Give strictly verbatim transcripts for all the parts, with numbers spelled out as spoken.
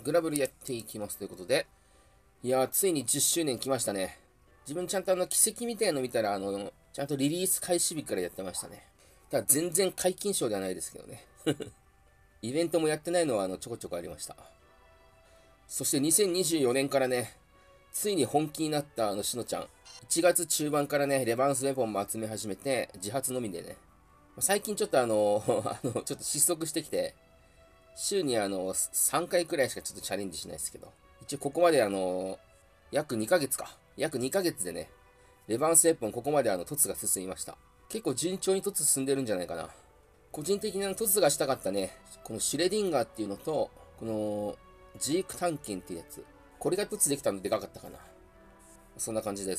グラブルやっていきますということで、いやー、ついにじゅっしゅうねん来ましたね。自分ちゃんとあの、奇跡みたいなの見たら、あの、ちゃんとリリース開始日からやってましたね。ただ全然解禁賞ではないですけどね。イベントもやってないのはあの、ちょこちょこありました。そしてにせんにじゅうよねんからね、ついに本気になったあの、しのちゃん。いちがつ中盤からね、レバンスウェポンも集め始めて、自発のみでね。最近ちょっとあの、あの、ちょっと失速してきて、週にあの、さんかいくらいしかちょっとチャレンジしないですけど、一応ここまであの、約にかげつか。約にかげつでね、レバンスウェポンここまであの、凸が進みました。結構順調に凸進んでるんじゃないかな。個人的な凸がしたかったね、このシュレディンガーっていうのと、この、ジーク探検っていうやつ。これが凸できたのでかかったかな。そんな感じです。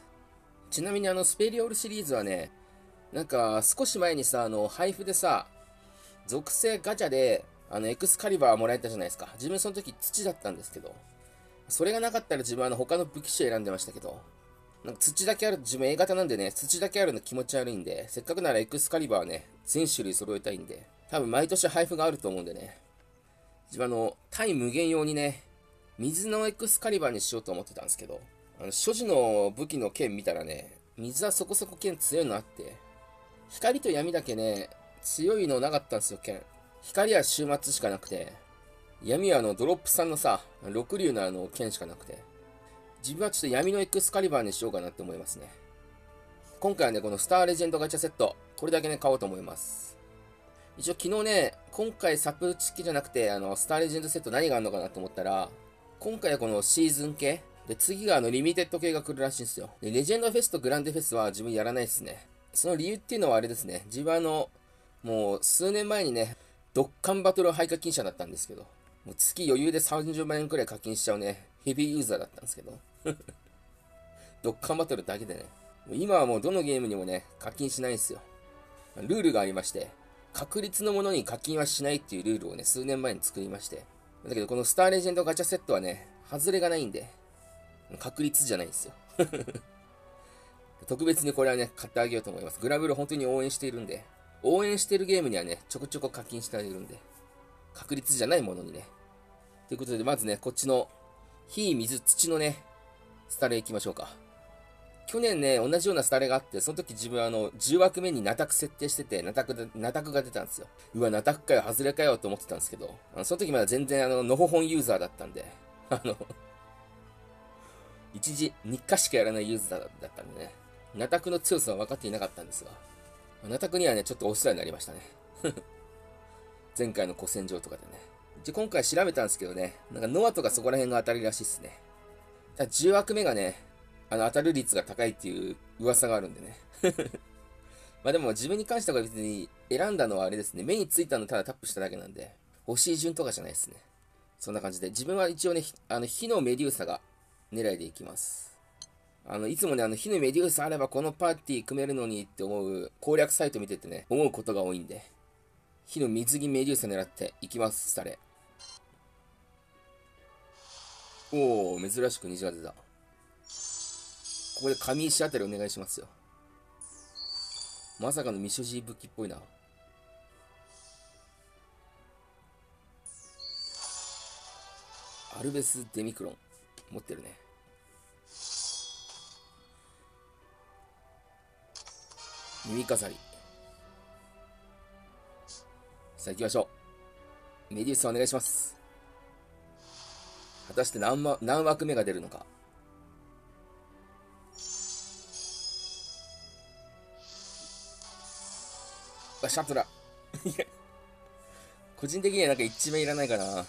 ちなみにあの、スペリオールシリーズはね、なんか少し前にさ、あの、配布でさ、属性ガチャで、あの、エクスカリバーもらえたじゃないですか。自分その時土だったんですけど、それがなかったら自分あの、他の武器種選んでましたけど、なんか土だけあると自分 A 型なんでね、土だけあるの気持ち悪いんで、せっかくならエクスカリバーね、全種類揃えたいんで、多分毎年配布があると思うんでね、自分あの、対無限用にね、水のエクスカリバーにしようと思ってたんですけど、あの、所持の武器の剣見たらね、水はそこそこ剣強いのあって、光と闇だけね、強いのなかったんですよ、剣。光は終末しかなくて、闇はあの、ドロップさんのさ、六竜のあの、剣しかなくて、自分はちょっと闇のエクスカリバーにしようかなって思いますね。今回はね、このスターレジェンドガチャセット、これだけね、買おうと思います。一応昨日ね、今回サプチキじゃなくて、あの、スターレジェンドセット何があるのかなと思ったら、今回はこのシーズン系、で、次があの、リミテッド系が来るらしいんですよ。で、レジェンドフェスとグランデフェスは自分やらないですね。その理由っていうのはあれですね、自分あの、もう数年前にね、ドッカンバトル廃課金者だったんですけど、もう月余裕でさんじゅうまん円くらい課金しちゃうね、ヘビーユーザーだったんですけど、ドッカンバトルだけでね、もう今はもうどのゲームにもね、課金しないんですよ。ルールがありまして、確率のものに課金はしないっていうルールをね、数年前に作りまして、だけどこのスターレジェンドガチャセットはね、外れがないんで、確率じゃないんですよ。特別にこれはね、買ってあげようと思います。グラブル本当に応援しているんで、応援しているゲームにはね、ちょこちょこ課金してあげるんで、確率じゃないものにね。ということで、まずね、こっちの、火、水、土のね、スタレ行きましょうか。去年ね、同じようなスタレがあって、その時自分あの、じゅう枠目にナタク設定してて、ナタクで、ナタクが出たんですよ。うわ、ナタクかよ、外れかよと思ってたんですけど、あのその時まだ全然あの、のほほんユーザーだったんで、あの、一時、日課しかやらないユーザーだったんでね、ナタクの強さは分かっていなかったんですが、ナタクにはね、ちょっとお世話になりましたね。前回の古戦場とかでね。で、今回調べたんですけどね、なんかノアとかそこら辺が当たりらしいっすね。ただじゅう枠目がね、あの、当たる率が高いっていう噂があるんでね。まあでも自分に関しては別に選んだのはあれですね。目についたのただタップしただけなんで、欲しい順とかじゃないですね。そんな感じで、自分は一応ね、あの、火のメデューサが狙いでいきます。あの、いつもね、あの、火のメデューサあればこのパーティー組めるのにって思う攻略サイト見ててね、思うことが多いんで、火の水着メデューサ狙っていきます、スタレ。おー、珍しく虹が出た。ここで上石あたりお願いしますよ。まさかのミショジー武器っぽいな。アルベス・デミクロン。持ってるね。耳飾り。さあ行きましょう。メデューサお願いします。果たして何, ま何枠目が出るのか。あ、シャトラ。個人的にはなんか一面いらないかな。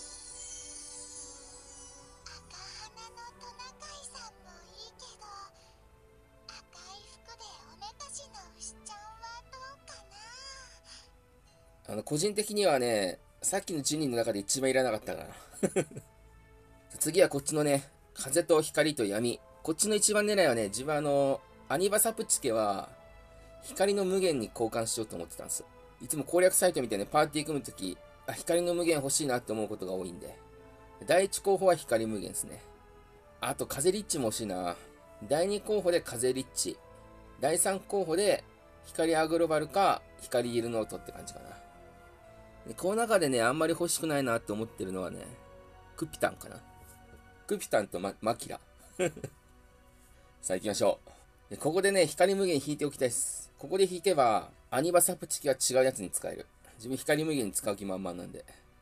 あの、個人的にはね、さっきのじゅうにんの中で一番いらなかったかな。次はこっちのね、風と光と闇。こっちの一番狙いはね、自分あの、アニバサプチケは、光の無限に交換しようと思ってたんですよ。いつも攻略サイトみたいにパーティー組むとき、あ、光の無限欲しいなって思うことが多いんで。第一候補は光無限ですね。あと、風リッチも欲しいな。だいに候補で風リッチ。だいさん候補で、光アグロバルか、光イルノートって感じかな。でこの中でね、あんまり欲しくないなって思ってるのはね、 クピタンかな。クピタンとママキラ。さあ行きましょう。でここでね、光無限引いておきたいです。ここで引けば、アニバサプチキは違うやつに使える。自分光無限に使う気満々なんで。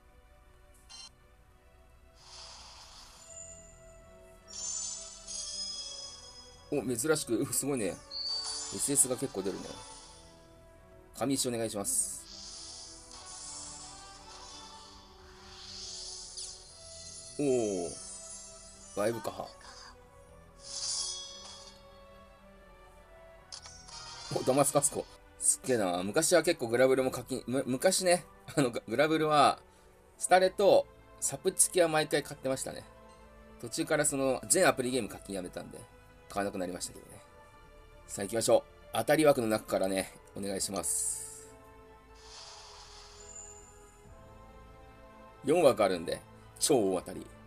お、珍しく、すごいね。エスエス が結構出るね。紙石お願いします。おお、バイブカハ。お、ダマスカスコ。すっげえな。昔は結構グラブルも課金、む昔ね、あの、グラブルは、スタレとサプチキは毎回買ってましたね。途中からその、全アプリゲーム課金やめたんで、買わなくなりましたけどね。さあ行きましょう。当たり枠の中からね、お願いします。よん枠あるんで、超大当たり。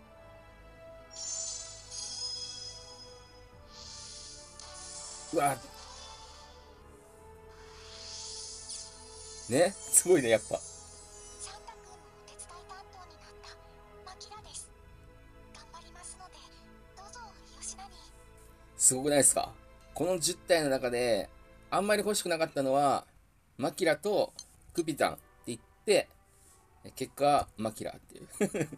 うわね、すごいね、やっぱ。すごくないですか？このじゅったいの中で、あんまり欲しくなかったのは、マキラとクピタンって言って、結果、マキラっていう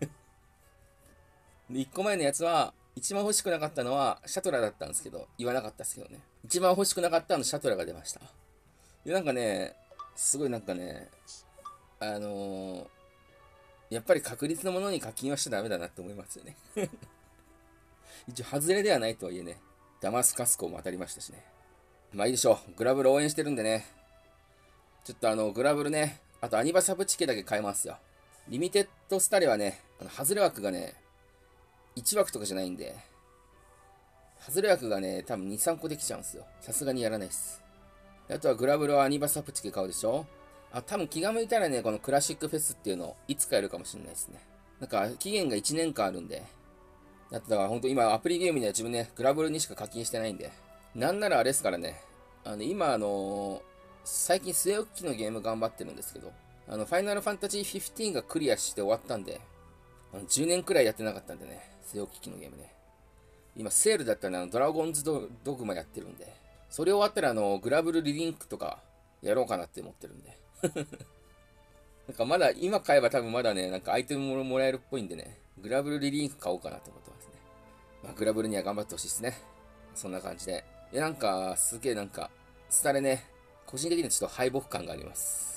で、いっこまえのやつは、一番欲しくなかったのは、シャトラだったんですけど、言わなかったですけどね。一番欲しくなかったのシャトラが出ました。で、なんかね、すごいなんかね、あのー、やっぱり確率のものに課金はしちゃダメだなって思いますよね。一応、外れではないとはいえね、ダマスカスコも当たりましたしね。まあいいでしょう。グラブル応援してるんでね。ちょっとあの、グラブルね、あとアニバサブチケだけ買えますよ。リミテッドスタレはね、あの、外れ枠がね、いち枠とかじゃないんで、外れ枠がね、多分に、さんこできちゃうんですよ。さすがにやらないっす。あとはグラブルはアニバサプチケ買うでしょ。あ、多分気が向いたらね、このクラシックフェスっていうのをいつかやるかもしれないですね。なんか、期限がいちねんかんあるんで。だってだから本当今アプリゲームには自分ね、グラブルにしか課金してないんで。なんならあれですからね。あの、今あのー、最近据え置きのゲーム頑張ってるんですけど、あの、ファイナルファンタジーじゅうごがクリアして終わったんで、あのじゅうねんくらいやってなかったんでね、据え置き機のゲームね。今、セールだったら、ね、ドラゴンズ ド, ドグマやってるんで、それ終わったら、あの、グラブルリリンクとかやろうかなって思ってるんで。なんかまだ、今買えば多分まだね、なんかアイテムももらえるっぽいんでね、グラブルリリンク買おうかなと思ってますね。まあ、グラブルには頑張ってほしいですね。そんな感じで。いや、なんか、すげえなんか、スタレね、個人的にはちょっと敗北感があります。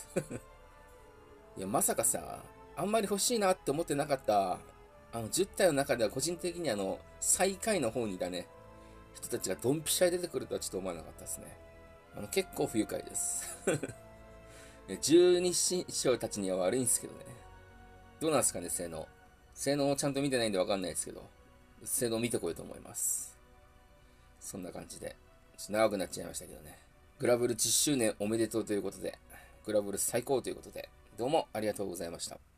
いや、まさかさ、あんまり欲しいなって思ってなかった、あの、じゅったいの中では個人的にあの、最下位の方にいたね、人たちがドンピシャで出てくるとはちょっと思わなかったですね。あの、結構不愉快です。十二神将たちには悪いんですけどね。どうなんですかね、性能。性能をちゃんと見てないんでわかんないですけど、性能見てこようと思います。そんな感じで、ちょっと長くなっちゃいましたけどね。グラブルじゅっしゅうねんおめでとうということで、グラブル最高ということで、どうもありがとうございました。